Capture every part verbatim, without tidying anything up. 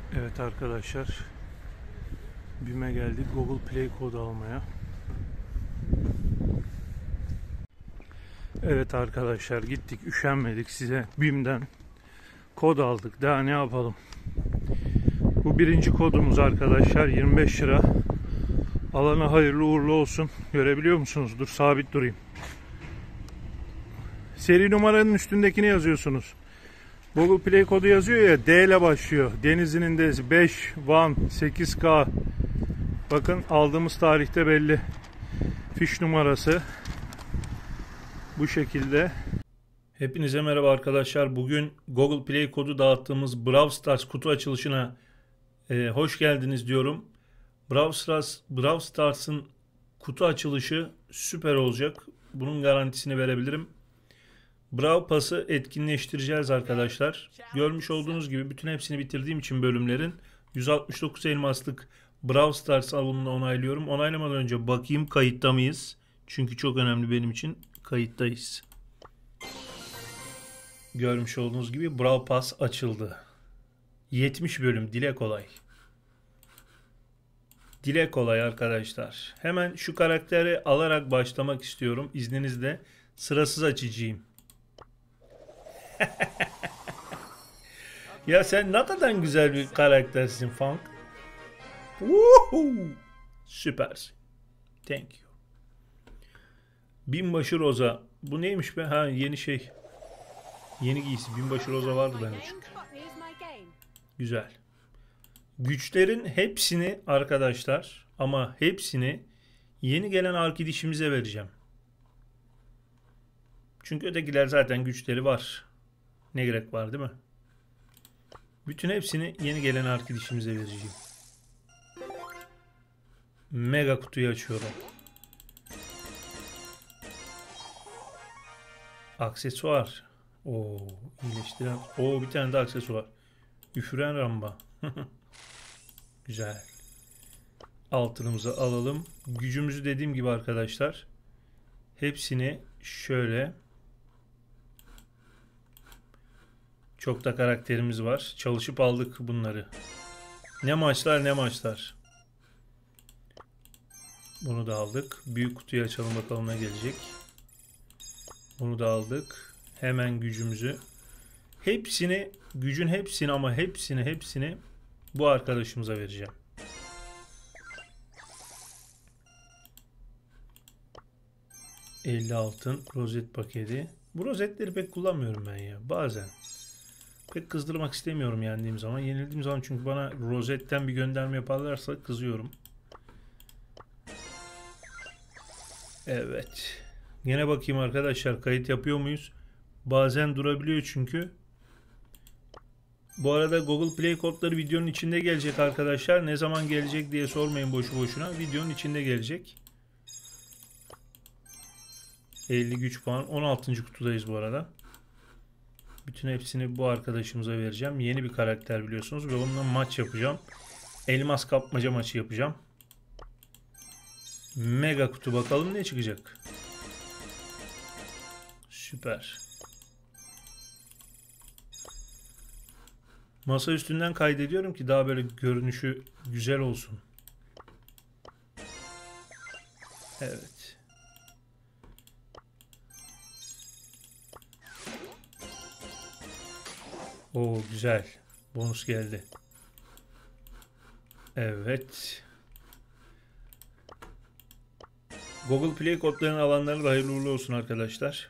Evet arkadaşlar, BİM'e geldik Google Play kodu almaya. Evet arkadaşlar, gittik, üşenmedik, size BİM'den kod aldık. Daha ne yapalım? Bu birinci kodumuz arkadaşlar, yirmi beş lira. Alana hayırlı uğurlu olsun. Görebiliyor musunuz? Dur, sabit durayım. Seri numaranın üstündekini yazıyorsunuz. Google Play kodu yazıyor ya, D ile başlıyor. Denizli'nin D'si beş, Van, sekiz K. Bakın, aldığımız tarihte belli. Fiş numarası bu şekilde. Hepinize merhaba arkadaşlar. Bugün Google Play kodu dağıttığımız Brawl Stars kutu açılışına e, hoş geldiniz diyorum. Brawl Stars, Brawl Stars'ın kutu açılışı süper olacak. Bunun garantisini verebilirim. Brawl Pass'ı etkinleştireceğiz arkadaşlar. Görmüş olduğunuz gibi bütün hepsini bitirdiğim için bölümlerin yüz altmış dokuz elmaslık Brawl Stars alımını onaylıyorum. Onaylamadan önce bakayım kayıtta mıyız? Çünkü çok önemli benim için. Kayıttayız. Görmüş olduğunuz gibi Brawl Pass açıldı. yetmiş bölüm, dile kolay. Dile kolay arkadaşlar. Hemen şu karakteri alarak başlamak istiyorum. İzninizle sırasız açacağım. Ya sen ne kadar güzel bir karaktersin Funk. Woohoo! Süpersin. Thank you. Binbaşı Roza. Bu neymiş be? Ha, yeni şey. Yeni giysi. Binbaşı Roza vardı bende çünkü. Güzel. Güçlerin hepsini arkadaşlar, ama hepsini yeni gelen arkadaşımıza vereceğim. Çünkü ötekiler zaten güçleri var. Ne gerek var değil mi? Bütün hepsini yeni gelen arkadaşımıza vereceğim. Mega kutuyu açıyorum. Aksesuar. Oo, iyileştiren. Oo, bir tane de aksesuar. Üfüren ramba. Güzel. Altınımızı alalım. Gücümüzü dediğim gibi arkadaşlar, hepsini şöyle, çok da karakterimiz var. Çalışıp aldık bunları. Ne maçlar ne maçlar. Bunu da aldık. Büyük kutuyu açalım bakalım ne gelecek. Bunu da aldık. Hemen gücümüzü. Hepsini, gücün hepsini ama hepsini hepsini bu arkadaşımıza vereceğim. elli altın rozet paketi. Bu rozetleri pek kullanmıyorum ben ya. Bazen. Pek kızdırmak istemiyorum yendiğim zaman. Yenildiğim zaman çünkü bana rozetten bir gönderme yaparlarsa kızıyorum. Evet. Yine bakayım arkadaşlar, kayıt yapıyor muyuz? Bazen durabiliyor çünkü. Bu arada Google Play kodları videonun içinde gelecek arkadaşlar. Ne zaman gelecek diye sormayın boşu boşuna. Videonun içinde gelecek. elli güç puan. on altıncı kutudayız bu arada. Bütün hepsini bu arkadaşımıza vereceğim. Yeni bir karakter biliyorsunuz ve onunla maç yapacağım. Elmas kapmaca maçı yapacağım. Mega kutu, bakalım ne çıkacak. Süper. Masa üstünden kaydediyorum ki daha böyle görünüşü güzel olsun. Evet. Oo, güzel. Bonus geldi. Evet. Google Play kodlarını alanlara da hayırlı uğurlu olsun arkadaşlar.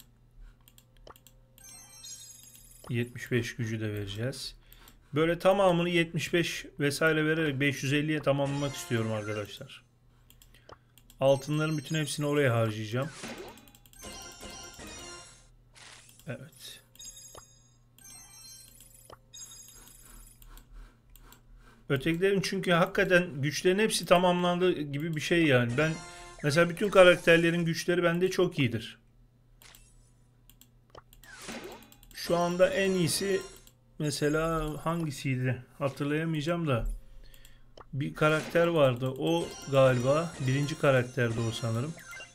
yetmiş beş gücü de vereceğiz. Böyle tamamını yetmiş beş vesaire vererek beş yüz elliye tamamlamak istiyorum arkadaşlar. Altınların bütün hepsini oraya harcayacağım. Evet. Ötekilerin çünkü hakikaten güçlerin hepsi tamamlandı gibi bir şey yani. Ben mesela bütün karakterlerin güçleri bende çok iyidir. Şu anda en iyisi mesela hangisiydi hatırlayamayacağım da bir karakter vardı. O galiba birinci karakterdi o sanırım.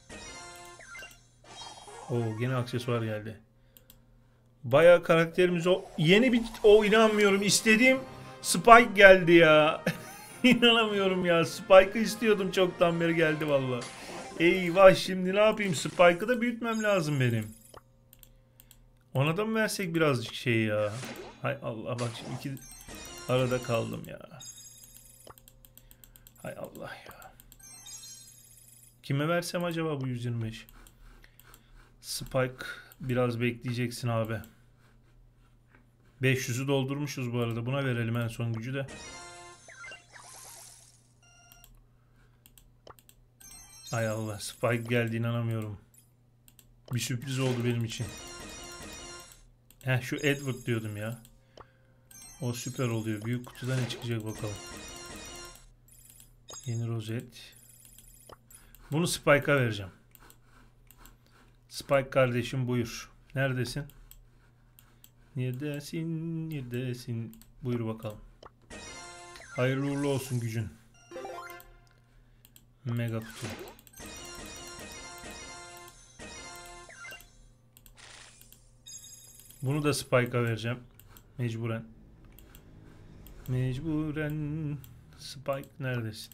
Oo, yine aksesuar geldi. Bayağı karakterimiz o. Yeni bir o, inanmıyorum. İstediğim Spike geldi ya. İnanamıyorum ya. Spike'ı istiyordum çoktan beri, geldi valla. Eyvah, şimdi ne yapayım? Spike'ı da büyütmem lazım benim. Ona da mı versek birazcık şey ya? Hay Allah, bak şimdi iki arada kaldım ya. Hay Allah ya. Kime versem acaba bu yüz yirmi beş? Spike biraz bekleyeceksin abi. beş yüzü doldurmuşuz bu arada. Buna verelim en son gücü de. Hay Allah, Spike geldi, inanamıyorum. Bir sürpriz oldu benim için. Heh, şu Edward diyordum ya. O süper oluyor. Büyük kutuda ne çıkacak bakalım. Yeni rozet. Bunu Spike'a vereceğim. Spike kardeşim buyur. Neredesin? Neredesin? Neredesin? Buyur bakalım. Hayırlı uğurlu olsun gücün. Mega kutu. Bunu da Spike'a vereceğim. Mecburen. Mecburen. Spike neredesin?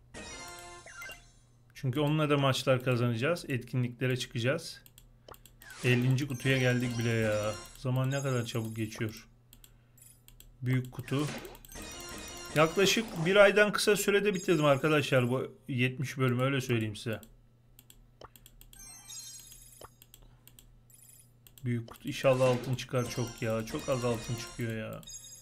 Çünkü onunla da maçlar kazanacağız. Etkinliklere çıkacağız. ellinci kutuya geldik bile ya. Zaman ne kadar çabuk geçiyor. Büyük kutu. Yaklaşık bir aydan kısa sürede bitirdim arkadaşlar bu yetmiş bölümü, öyle söyleyeyim size. Büyük kutu. İnşallah altın çıkar çok ya. Çok az altın çıkıyor ya.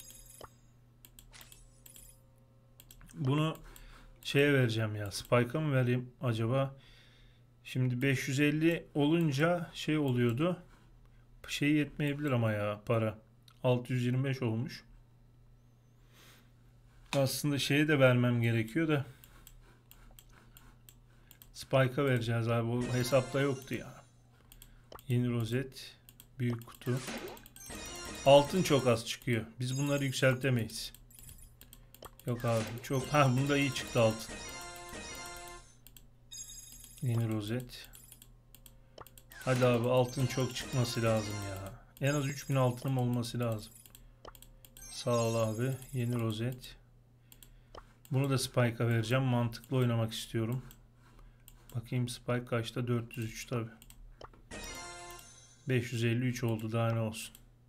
Bunu şeye vereceğim ya. Spike'a mı vereyim acaba? Şimdi beş yüz elli olunca şey oluyordu. Şey yetmeyebilir ama ya para. altı yüz yirmi beş olmuş. Aslında şeye de vermem gerekiyor da. Spike'a vereceğiz abi. O hesapta yoktu ya. Yeni rozet. Büyük kutu. Altın çok az çıkıyor. Biz bunları yükseltemeyiz. Yok abi. Çok. Ha, bunda iyi çıktı altın. Yeni rozet. Hadi abi, altın çok çıkması lazım ya. En az üç bin altınım olması lazım. Sağ ol abi. Yeni rozet. Bunu da Spike'a vereceğim. Mantıklı oynamak istiyorum. Bakayım Spike kaçta? dört yüz üç tabi. beş yüz elli üç oldu, daha ne olsun.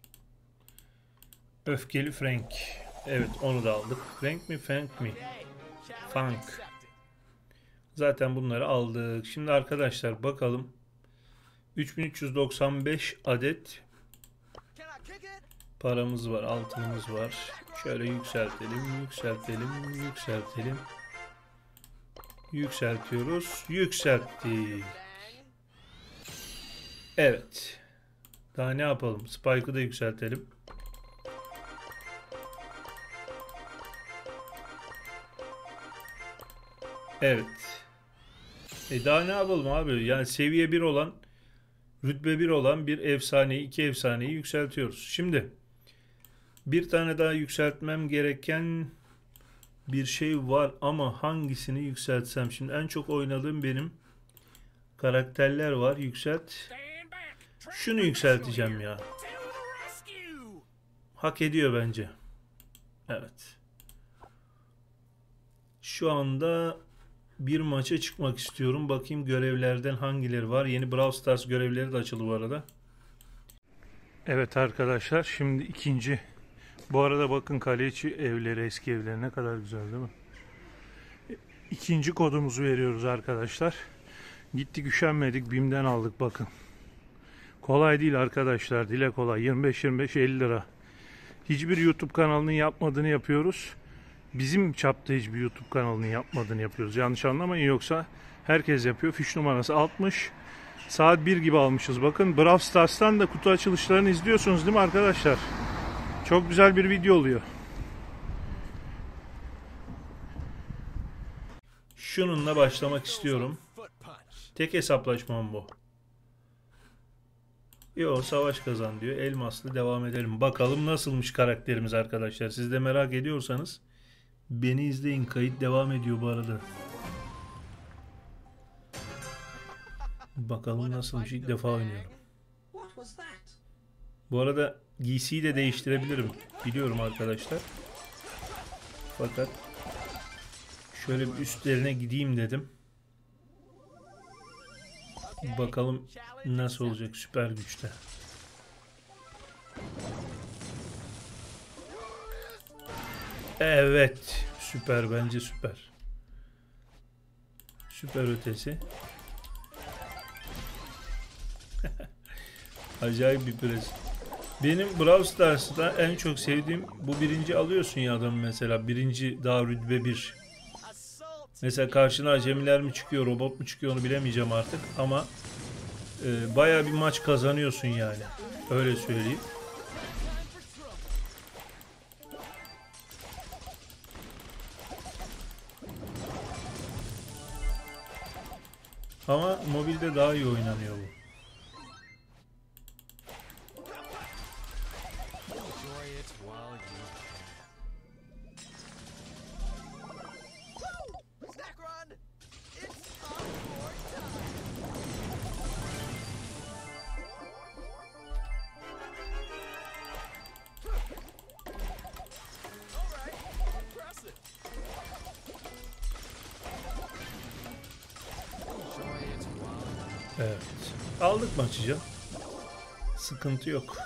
Öfkeli Frank. Evet, onu da aldık. Frank mi Frank mi? Frank. Zaten bunları aldık. Şimdi arkadaşlar bakalım. üç bin üç yüz doksan beş adet paramız var, altınımız var. Şöyle yükseltelim, yükseltelim, yükseltelim. Yükseltiyoruz. Yükselttik. Evet. Daha ne yapalım? Spike'ı da yükseltelim. Evet. E daha ne yapalım abi? Yani seviye bir olan, rütbe bir olan bir efsaneyi, iki efsaneyi yükseltiyoruz. Şimdi bir tane daha yükseltmem gereken bir şey var ama hangisini yükseltsem? Şimdi en çok oynadığım benim karakterler var. Yükselt. Şunu yükselteceğim ya. Hak ediyor bence. Evet. Şu anda bir maça çıkmak istiyorum. Bakayım görevlerden hangileri var. Yeni Brawl Stars görevleri de açıldı bu arada. Evet arkadaşlar, şimdi ikinci. Bu arada bakın kale içi evleri, eski evleri ne kadar güzel değil mi? İkinci kodumuzu veriyoruz arkadaşlar. Gittik, üşenmedik, BİM'den aldık bakın. Kolay değil arkadaşlar, dile kolay. yirmi beş yirmi beş elli lira. Hiçbir YouTube kanalının yapmadığını yapıyoruz. Bizim çapta hiçbir YouTube kanalının yapmadığını yapıyoruz. Yanlış anlamayın, yoksa herkes yapıyor. Fiş numarası altmış. Saat bir gibi almışız. Bakın Brawl Stars'tan da kutu açılışlarını izliyorsunuz değil mi arkadaşlar? Çok güzel bir video oluyor. Şununla başlamak istiyorum. Tek hesaplaşmam bu. Yo, savaş kazan diyor. Elmaslı devam edelim. Bakalım nasılmış karakterimiz arkadaşlar. Siz de merak ediyorsanız beni izleyin. Kayıt devam ediyor bu arada. Bakalım nasılmış, ilk defa oynuyorum. Bu arada giysiyi de değiştirebilirim. Biliyorum arkadaşlar. Fakat şöyle bir üstlerine gideyim dedim. Bakalım nasıl olacak süper güçte. Evet. Süper, bence süper. Süper ötesi. Acayip bir pres. Benim Brawl Stars'ta en çok sevdiğim bu birinci alıyorsun ya adamı mesela. Birinci daha rütbe bir. Mesela karşına acemiler mi çıkıyor, robot mu çıkıyor onu bilemeyeceğim artık. Ama e, bayağı bir maç kazanıyorsun yani. Öyle söyleyeyim. Ama mobilde daha iyi oynanıyor bu. Evet. Aldık maçı canım. Sıkıntı yok.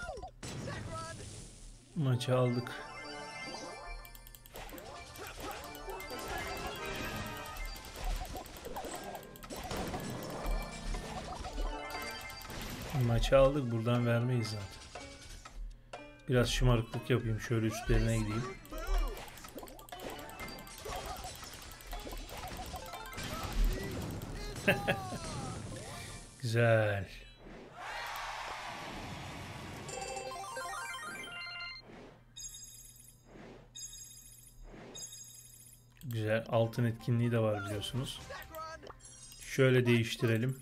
Maçı aldık. Maçı aldık. Buradan vermeyiz zaten. Biraz şımarıklık yapayım. Şöyle üstlerine gideyim. Güzel. Güzel. Altın etkinliği de var biliyorsunuz. Şöyle değiştirelim.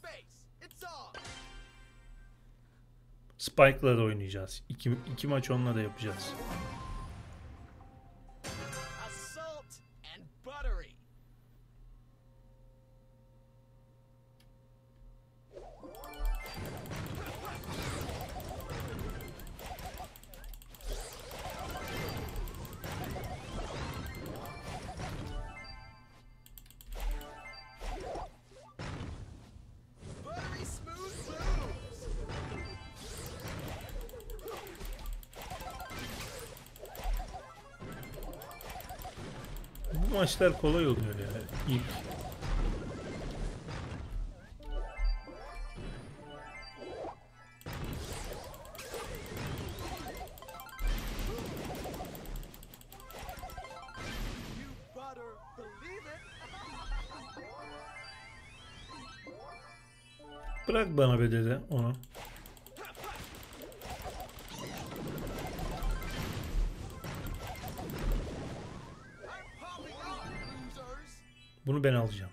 Spike'la da oynayacağız. İki, iki maç onunla da yapacağız. Bu maçlar kolay oluyor yani. İlk. Bırak bana be dede onu. Bunu ben alacağım.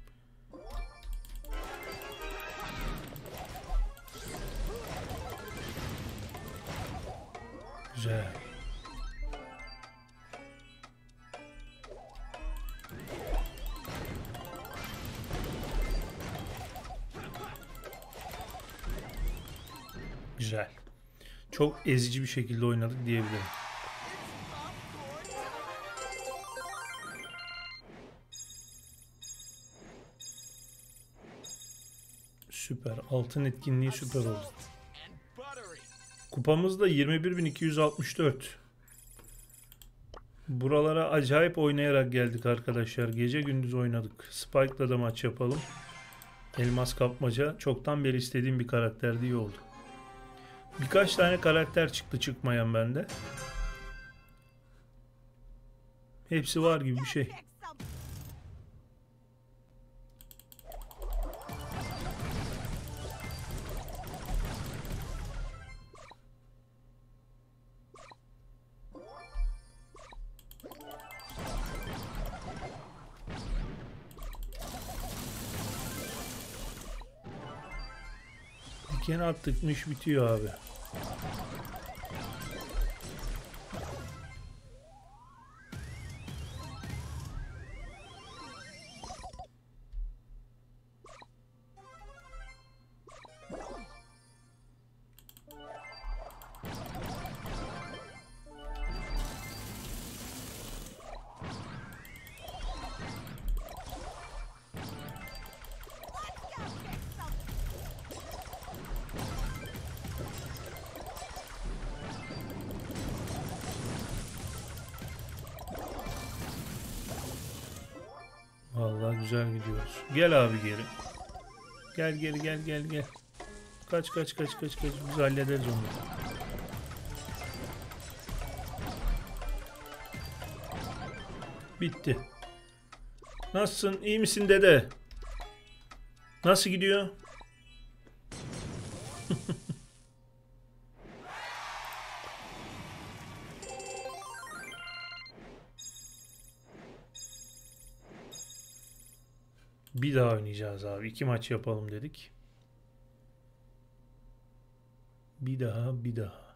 Güzel. Güzel. Çok ezici bir şekilde oynadık diyebilirim. Süper. Altın etkinliği süper oldu. Kupamız da yirmi bir bin iki yüz altmış dört. Buralara acayip oynayarak geldik arkadaşlar. Gece gündüz oynadık. Spike'la da maç yapalım. Elmas kapmaca. Çoktan beri istediğim bir karakterdi, iyi oldu. Birkaç tane karakter çıktı çıkmayan bende. Hepsi var gibi bir şey. Diken attıkmış bitiyor abi. Vallahi güzel gidiyoruz. Gel abi geri. Gel geri gel gel gel. Kaç kaç kaç kaç kaç. Biz hallederiz onu. Bitti. Nasılsın? İyi misin dede? Nasıl gidiyor? Bir daha oynayacağız abi. İki maç yapalım dedik. Bir daha, bir daha.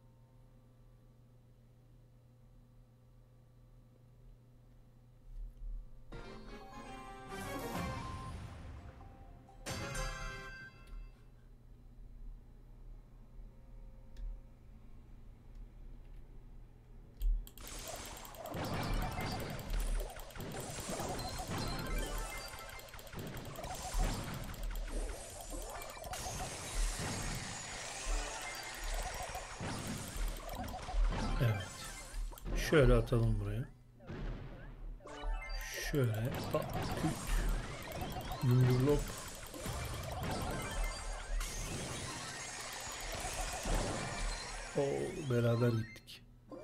Evet. Şöyle atalım buraya. Şöyle. Bak. Yumrulop. Oo, beraber gittik.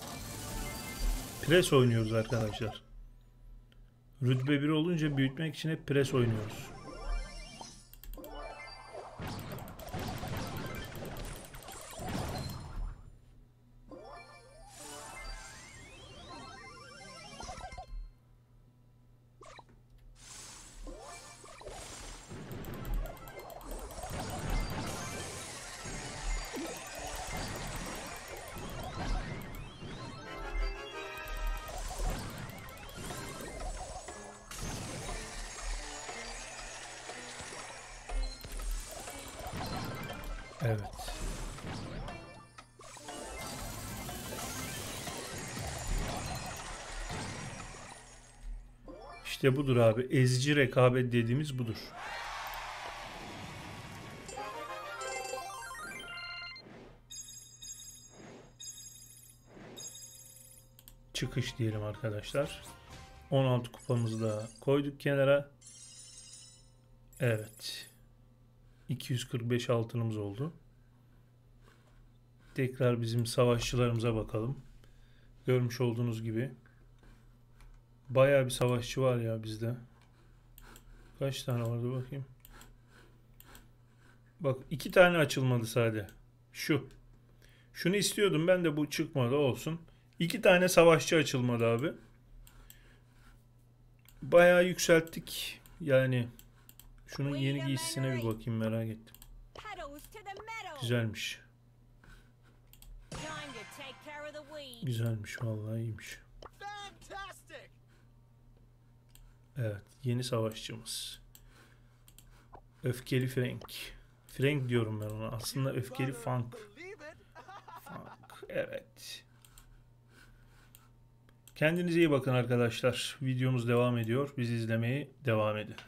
Pres oynuyoruz arkadaşlar. Rütbe bir olunca büyütmek için hep pres oynuyoruz. Evet. İşte budur abi. Ezici rekabet dediğimiz budur. Çıkış diyelim arkadaşlar. on altı kupamızı da koyduk kenara. Evet. iki yüz kırk beş altınımız oldu. Tekrar bizim savaşçılarımıza bakalım. Görmüş olduğunuz gibi bayağı bir savaşçı var ya bizde. Kaç tane vardı bakayım. Bak iki tane açılmadı sadece. Şu. Şunu istiyordum ben de, bu çıkmadı, olsun. İki tane savaşçı açılmadı abi. Bayağı yükselttik. Yani şunun yeni giysisine bir bakayım, merak ettim. Güzelmiş. Güzelmiş vallahi, iyiymiş. Evet, yeni savaşçımız. Öfkeli Frank. Frank diyorum ben ona. Aslında öfkeli Funk. Funk, evet. Kendinize iyi bakın arkadaşlar. Videomuz devam ediyor. Bizi izlemeye devam edin.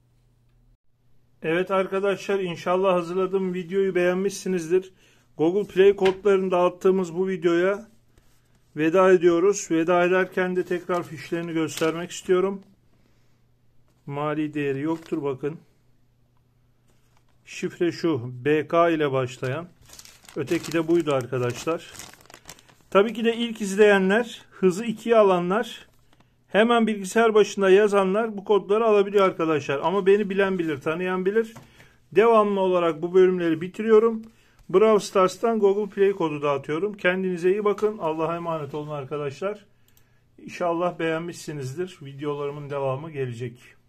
Evet arkadaşlar, inşallah hazırladığım videoyu beğenmişsinizdir. Google Play kodlarını dağıttığımız bu videoya veda ediyoruz. Veda ederken de tekrar fişlerini göstermek istiyorum. Mali değeri yoktur bakın. Şifre şu, B K ile başlayan. Öteki de buydu arkadaşlar. Tabii ki de ilk izleyenler, hızı ikiye alanlar, hemen bilgisayar başında yazanlar bu kodları alabiliyor arkadaşlar. Ama beni bilen bilir, tanıyan bilir. Devamlı olarak bu bölümleri bitiriyorum. Brawl Stars'tan Google Play kodu dağıtıyorum. Kendinize iyi bakın. Allah'a emanet olun arkadaşlar. İnşallah beğenmişsinizdir. Videolarımın devamı gelecek.